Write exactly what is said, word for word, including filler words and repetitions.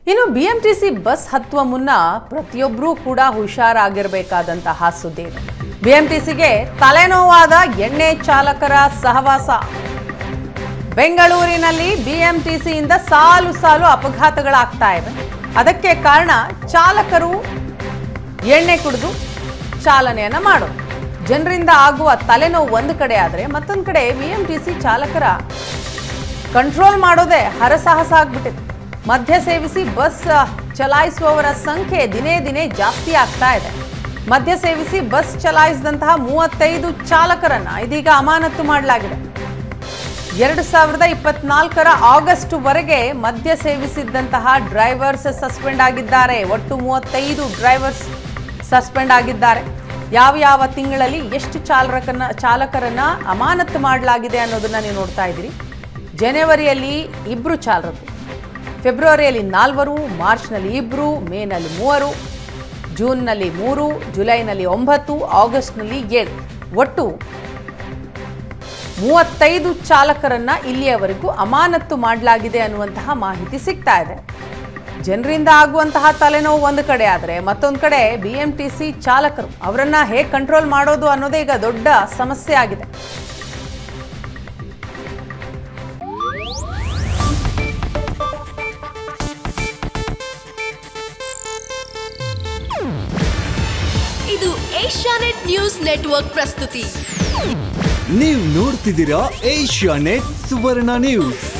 ಇನ್ನು BMTC bus ಹತ್ತುವ ಮುನ್ನ ಪ್ರತಿಯೊಬ್ಬರೂ ಕೂಡ ಹುಷಾರಾಗಿರಬೇಕಾದಂತಹ ಸುದ್ದಿ ಇದೆ. ಬಿಎಂಟಿಸಿಗೆ ತಲೆನೋವಾದ ಎಣ್ಣೆ ಚಾಲಕರ ಸಹವಾಸ. ಬೆಂಗಳೂರಿನಲ್ಲಿ ಬಿಎಂಟಿಸಿಯಿಂದ ಸಾಲು ಸಾಲು ಅಪಘಾತಗಳಾಗ್ತಾ ಇವೆ. ಅದಕ್ಕೆ ಕಾರಣ ಚಾಲಕರು ಎಣ್ಣೆ ಕುಡಿದು ಚಾಲನೆಯನ್ನ ಮಾಡೋದು. ಜನರಿಂದ ಆಗುವ ತಲೆನೋವು ಒಂದು ಕಡೆ ಆದರೆ ಮತ್ತೊಂದು ಕಡೆ ಬಿಎಂಟಿಸಿ ಚಾಲಕರ ಕಂಟ್ರೋಲ್ ಮಾಡೋದೇ ಹರಸಾಹಸ ಆಗ್ಬಿಟ್ಟಿದೆ. ಮದ್ಯ ಸೇವಿಸಿ ಬಸ್ ಚಲಾಯಿಸುವವರ ಸಂಖ್ಯೆ ದಿನೇ ದಿನೇ ಜಾಸ್ತಿ ಆಗ್ತಾ ಇದೆ. ಮದ್ಯ ಸೇವಿಸಿ ಬಸ್ ಚಲಾಯಿಸಿದಂತಹ ಮೂವತ್ತೈದು ಚಾಲಕರನ್ನ ಇದೀಗ ಅಮಾನತು ಮಾಡಲಾಗಿದೆ. ಎರಡು ಸಾವಿರದ ಇಪ್ಪತ್ನಾಲ್ಕರ ಆಗಸ್ಟ್ ವರೆಗೆ ಮದ್ಯ ಸೇವಿಸಿದ್ದಂತಹ ಡ್ರೈವರ್ಸ್ ಸಸ್ಪೆಂಡ್ ಆಗಿದ್ದಾರೆ. ಒಟ್ಟು ಮೂವತ್ತೈದು ಡ್ರೈವರ್ಸ್ ಸಸ್ಪೆಂಡ್ ಆಗಿದ್ದಾರೆ. ಯಾವ ಯಾವ ತಿಂಗಳಲ್ಲಿ ಎಷ್ಟು ಚಾಲಕರನ್ನ ಚಾಲಕರನ್ನ ಅಮಾನತು ಮಾಡಲಾಗಿದೆ ಅನ್ನೋದನ್ನ ನೀವು ನೋಡ್ತಾ ಇದ್ದೀರಿ. ಜನವರಿಯಲ್ಲಿ ಇಬ್ರು ಚಾಲಕರು, ಫೆಬ್ರವರಿಯಲ್ಲಿ ನಾಲ್ವರು, ಮಾರ್ಚ್ನಲ್ಲಿ ಇಬ್ರು, ಮೇನಲ್ಲಿ ಮೂವರು, ಜೂನ್ನಲ್ಲಿ ಮೂರು, ಜುಲೈನಲ್ಲಿ ಒಂಬತ್ತು, ಆಗಸ್ಟ್ನಲ್ಲಿ ಏಳು, ಒಟ್ಟು ಮೂವತ್ತೈದು ಚಾಲಕರನ್ನ ಇಲ್ಲಿಯವರೆಗೂ ಅಮಾನತು ಮಾಡಲಾಗಿದೆ ಅನ್ನುವಂತಹ ಮಾಹಿತಿ ಸಿಗ್ತಾ ಇದೆ. ಜನರಿಂದ ಆಗುವಂತಹ ತಲೆನೋವು ಒಂದು ಕಡೆ ಆದರೆ ಮತ್ತೊಂದು ಕಡೆ ಬಿಎಂಟಿಸಿ ಚಾಲಕರು ಅವರನ್ನ ಹೇಗೆ ಕಂಟ್ರೋಲ್ ಮಾಡೋದು ಅನ್ನೋದೇ ಈಗ ದೊಡ್ಡ ಸಮಸ್ಯೆ ಆಗಿದೆ. ಇದು ಏಷ್ಯಾನೆಟ್ ನ್ಯೂಸ್ ನೆಟ್ವರ್ಕ್ ಪ್ರಸ್ತುತಿ. ನೀವು ನೋಡ್ತಿದ್ದೀರಾ ಏಷ್ಯಾನೆಟ್ ಸುವರ್ಣ ನ್ಯೂಸ್.